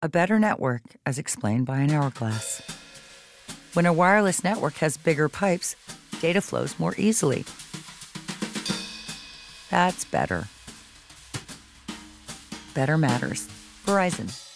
A better network, as explained by an hourglass. When a wireless network has bigger pipes, data flows more easily. That's better. Better matters. Verizon.